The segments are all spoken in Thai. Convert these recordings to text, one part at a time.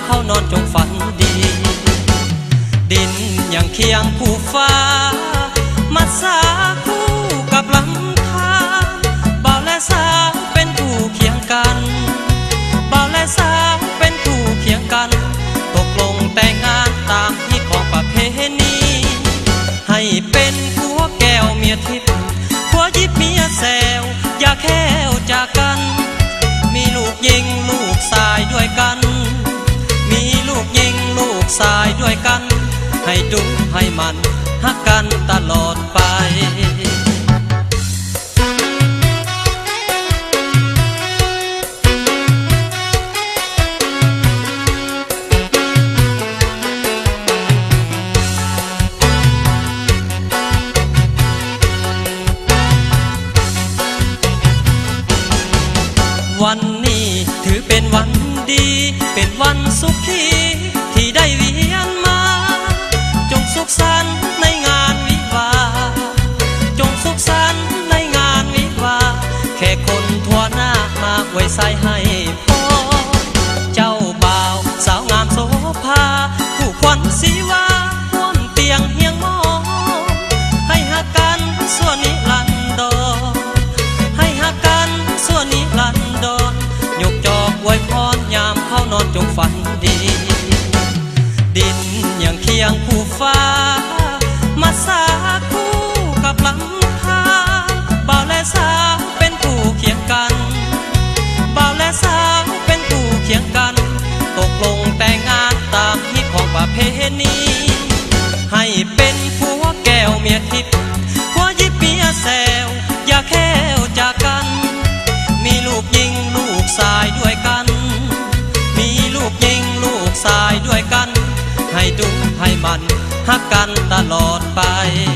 เข้านอนจงฝันดีดินยังเคียงผู้ฟ้ามัดสาคู่กับหลังคาบ่าวและสาวเป็นคู่เคียงกันบ่าวและสาวเป็นคู่เคียงกันตกลงแต่งงานตามที่ของประเพณีให้เป็นผัวแก้วเมียทิพย์ผัวยิบเมียแซวอย่าแค่วจากกันมีลูกยิงลูกชายด้วยกันมีลูกยิงลูกชายด้วยกันให้ดูให้มันฮักกันตลอดไปวันนี้ถือเป็นวันดีเป็นวันสุขีที่ได้เวียนมาจงสุขสันต์ในงานวิวาจงสุขสันต์ในงานวิวาแค่คนทั่วหน้ามาไว้ใส่ให้พอเจ้าบ่าวสาวงามโสภาผู้ควันสีวาร่วมเตียงเฮียงมอให้หักกันส่วนนิรันดรให้หักกันส่วนนิรันดรยกจอกไว้พรยามเข้านอนจงฝันดีดินยังเคียงผู้ฟ้ามาสาคู่กับหลังคาบ่าวและสาวเป็นคู่เคียงกันบ่าวและสาวเป็นคู่เคียงกันตกลงแต่งงานตามที่ของประเพณีให้เป็นผัวแก้วเมียทิพย์ผัวยิบเมียแซวอย่าแค่วจากกันมีลูกยิงลูกชายด้วยกันมีลูกยิงลูกชายด้วยกันให้ดูให้มันฮักกันตลอดไป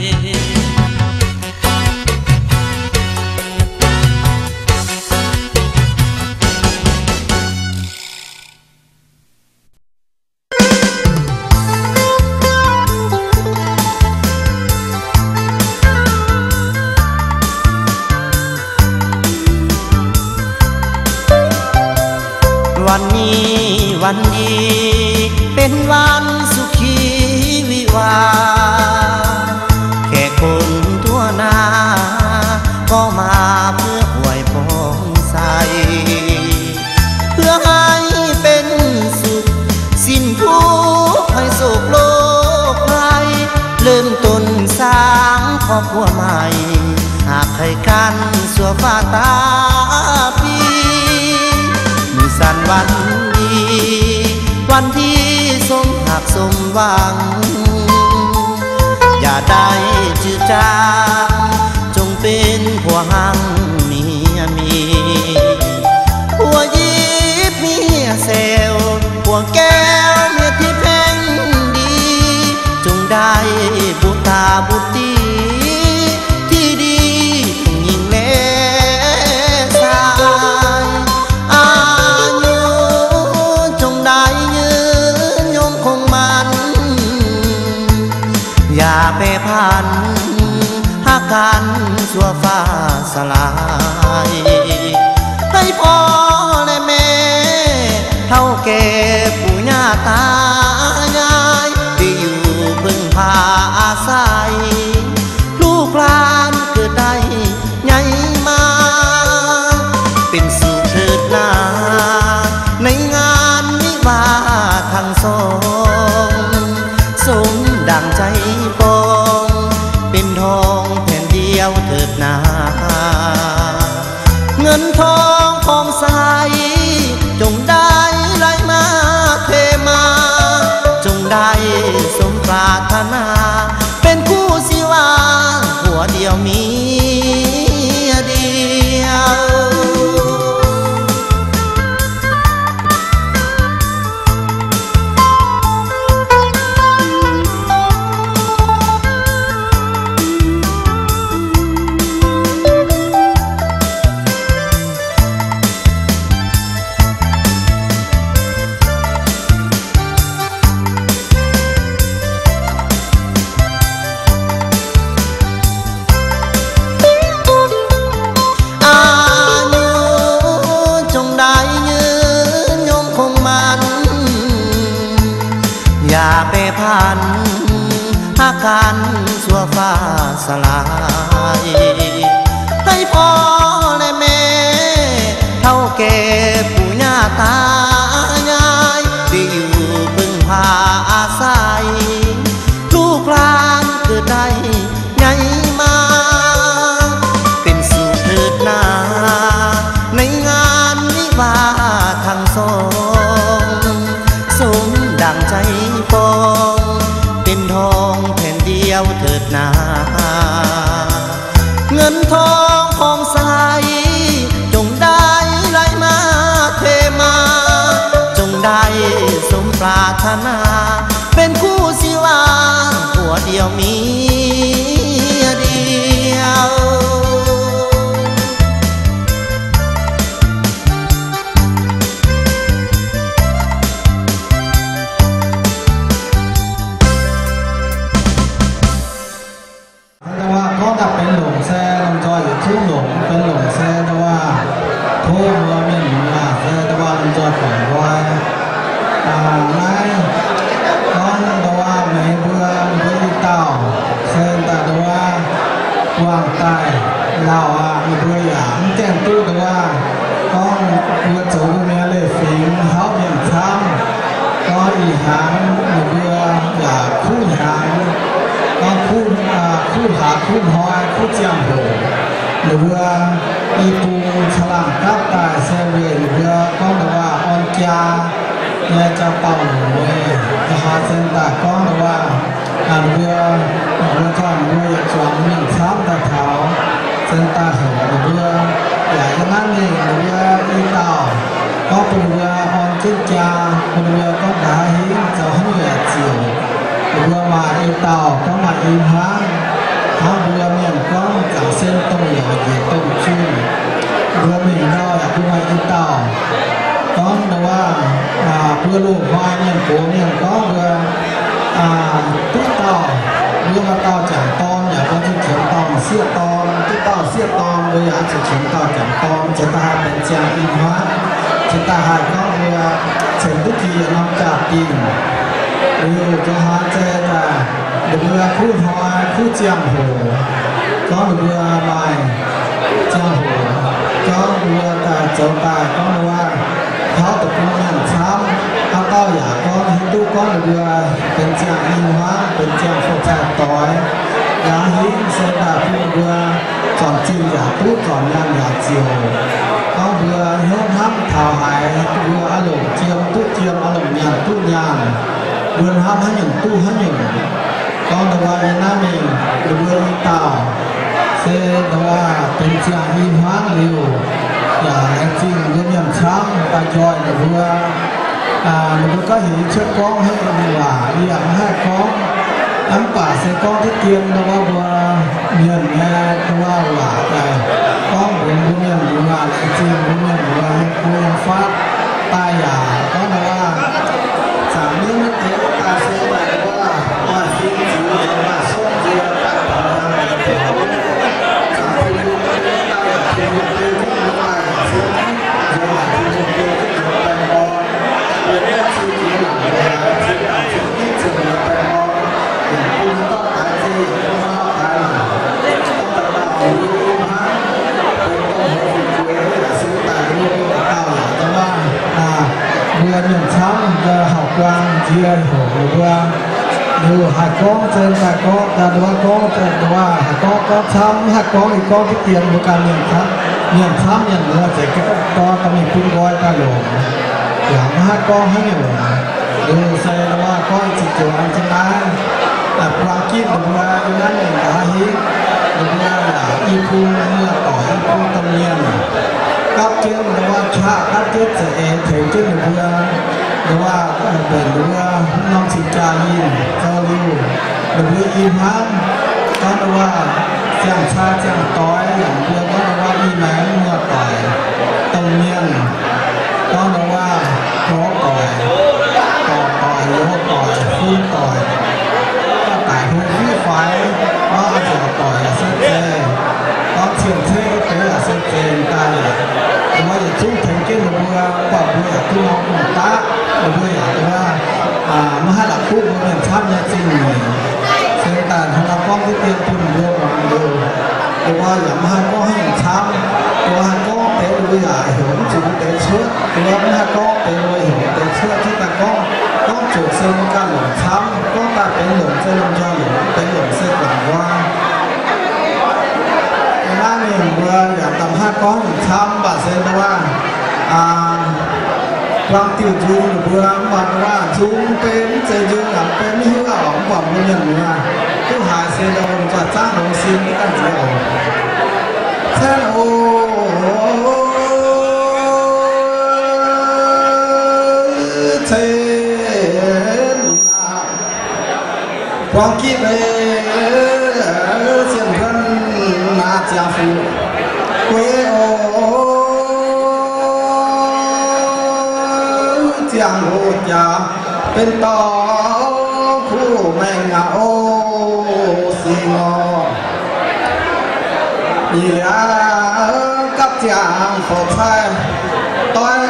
วันนี้วันดีเป็นวันสุขีวิวาแค่คนทั่วหน้าก็มาเพื่ออวยพรใส่เพื่อให้เป็นสุขสิ้นทุกข์ให้โศกโลกไร้เริ่มต้นสร้างครอบครัวใหม่หากใครกันสัวฟ้าตาปีมือสั่นวันนี้วันที่สมหักสมหวังอย่าได้จืดจางจงเป็นผัวหังเมียมีผัวยิบเมียเซลผัวแก้วเมียที่แพงดีจงได้บุตาบุตรีที่ดีทั้งหญิงและชายอายุจงได้ยืนยงคงมันอย่าไปพันหักกันชั่วฟ้าสลายให้พ่อและแม่เท่าแก่ปู่ย่าตายายที่อยู่พึ่งพาอาศัยลูกหลานเกิดได้ใหญ่มาเป็นสุขเถิดนาในงานวิวาทั้งสองสมดังใจปองเป็นทองแผ่นเดียวเถิดนาเงินทองของใสจงได้ไหลมาเทมาจงได้สมปรารถนาเป็นคู่สิวาหัวเดียวเมียเดียวอย่าไปพันหากันชั่วฟ้าสลายให้พ่อและแม่เท่าแก่ปู่ย่าตายายได้อยู่พึ่งพาอาศัยลูกหลานเกิดได้ไงมาเป็นสุขเถิดนาในงานวิวาทั้งสองสมดังใจปองเป็นทองแผ่นเดียวเถิดนาเงินทองของใสจงได้ไหลมาเทมาจงได้สมปรารถนาเป็นคู่สิวาผัวเดียวเมียเดียวแต่ว่าก็กลับเป็นหลงแซ่ลำจอยอยู่ทุ่งหลงเป็นหลงแซ่แต่ว่าทุ่งเมื่อไม่หนุนมาแซ่แต่ว่าลำจอยฝังไว้ไม่ก็แต่ว่าไม่เบื่อเต่าแซ่แต่ว่าวางใต้เราไม่เบื่ออย่างแจ้งตู้แต่ว่าก็เบื่อโจมเมียเลยฟิงเขาเบี่ยงช้ำก็อีหางไม่เบื่ออยากคู่หางก็คู่หาคู่หอยคู่เจียงโหหรือว่าอีปูฉลามกับตาเซเวียหรือว่าก็แต่ว่าออนจาเนี่ยจะเป่าหวยนะคะเซนตาก็แต่ว่าเรือก่อนเรือจวงหนึ่งซ้ำตาเท้าเซนตาเหอเรืออย่างนั้นเองเรืออีเต่าก็เป็นเรือออนจิ้นจาเป็นเรือก็ด่าหิ้งจะให้เหยื่อเจียวเรือมาอีเต่าก็มาอีพังเขาเรือเมียนก็จากเส้นต้มเหยื่อเหยื่อต้มชื่นเรือหมิ่งเราอยากดูมาอีเต่าก็แต่ว่าเรือลูกควายเนี่ยโกเนี่ยก็เรือตุ๊กเต่าเรือมาเต่าจากตอนอยากก็จะเขียนตอนเสี้ยตอนตุ๊กเต่าเสี้ยตอนเรืออยากจะเขียนเต่าจากตอนจะตาเป็นเจียงอินฮะจะตาหายก็เรือเฉินทุกทีน้ำจากดินเรือจะหาเจตาเรือคู่หอยคู่เจียงโหก็เรือใบเจียงโหก็เรือแต่เจ้าตาก็เรือว่าเขาตะกุ่มช้ำเขาเต้าอยากก็ฮินดูก็เรือเป็นเจียงอินฮะเป็นเจียงโฟแจต่อยยาหินเซตาผู้เรือก่อนจีอยากตู้ก่อนยันอยากเจียวก็เรือเฮือนห้ำเท้าหายเรืออารมณ์เจียมตู้เจียมอารมณ์ยันตู้ยันเรือห้ำให้หนึ่งตู้ให้หนึ่งก็แต่ว่าในน้ำเองเรือเต่าเซแต่ว่าเป็นเจียงอินฮะเร็วอย่างจริงเรื่องช้ำตาจอยเรือมันก็เห็นเชือกก้องให้ดีว่าอย่างให้ก้องน้ำป่าเสก้องที่เตรียมแต่ว่าบัวเมียนแม่แต่ว่าหลาแต่ก้องเป็นเมียนหรือว่าจริงเมียนหรือว่าเมียนฟ้าตายหยาก็แต่ว่าสามนี้มันเตะตาเสียไปว่าฟิ้งจิ๋วว่าส้มเจียวตัดผ่านทางเตะสามนี้มันเตะตาเทียมเตะที่มันว่าฟิ้งจิ๋วว่าที่มันเตะที่มันเป็นบอลเป็นเรื่องที่จิ๋วหลังเวลาที่เราฟิ้งที่จิ๋วเป็นบอลอย่างคุณต้องตายที่คุณต้องตายต้องตัดดาวรู้ฮะเป็นต้องหัวฟิ้งจิ๋วเนี่ยซื้อตายรู้เต่าแต่ว่าเรือหนึ่งช้ำจะหอกวางเจียนหัวเรือดูหักก้องเจนหักก้องแต่ดูว่าก้องเจนว่าหักก้องก็ช้ำหักก้องอีกก้องที่เตรียมดูการเลี้ยงช้ำอย่างเนื้อเจ๊ก็ต้องมีพุ่งร้อยตาหลงอย่างหักก้องให้หนึ่งดูใส่ว่าก้องจิตจวนจะมาปลากีบดูว่าอยู่นั่นเองหาฮิดูว่าอีพุ่งเมื่อต่ออีพุ่งตำเนียนกับเจ้าดูว่าชากับเจ้าเสเองถึงเจ้าหนึ่งเรือดูว่าเป็นเรือน้องสิจายินเจ้าลิวเรืออินฮันก็ดูว่าเจ้าชาเจ้าต้อยอย่างเรือก็ดูว่าอีแมนเมื่อต่อยตำเนียนก็ดูว่าโต๊ะต่อยโลต่อยฟื้นต่อยก็ไต่ทุกที่ไฟก็จะต่อยเส้นเส้นก็เทียมเท่ก็เป็นเส้นเส้นตายแต่ว่าอย่าทุ่งถึงเกี่ยวกับเรือว่าเรือที่น้องตาเรืออย่างว่ามาให้หลักคู่เรือท่านจริงเส้นแต่ของเราก็ที่เตรียมทุนเยอะมากเลยตัวอย่างมาก็ให้ช้ำตัวก็เตะลุยใหญ่หิวจุดเตะเชือกตัวมาก็เตะลุยหิวเตะเชือกที่ตะก็จุดเส้นกันหลงช้ำก็ตาเป็นหลงเส้นลงจอหลงเป็นหลงเส้นหลังว่าในบ้านเนี่ยเมื่ออยากทำให้ก็ให้ช้ำบาดเส้นแต่ว่าความติวจูนเพื่อมันว่าจูนเป็นเจจูนเป็นหิ้วออกความเป็นอย่างนี้ผู้หายเส้นเราจะจ้างลงซินกันเดียวเส้นโอ้เส้นความคิดเสียงเพื่อนมาจากฟูเวโอเสียงโหดยาเป็นต่อผู้ไม่เหงาสิงอมีเหลือกับจางขอบใช้ต้อย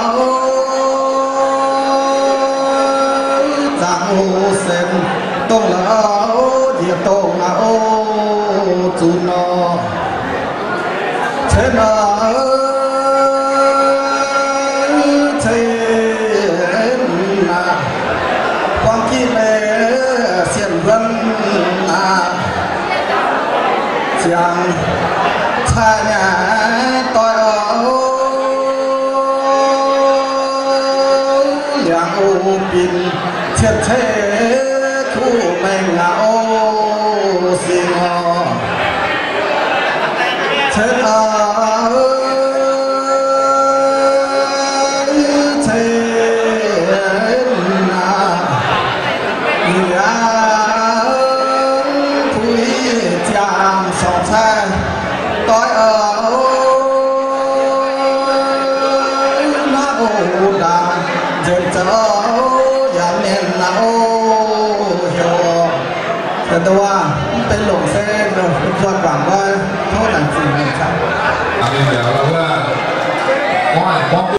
จากโอเส้นต้องละเดียต้องเอาจูนอเช่นความคิดเสียงเพื่อนเสียงชายเนี่ยต่อยอย่างโอปินเทียบเทคู่ไม่เหงาสิงอเช่นต้อยน้าโอดาเดินเจออย่างเนียนน้าโอเหี่ยวแต่ตัวเป็นหลงเส้นเลยชวนหวังว่าโทษหนังจริงครับ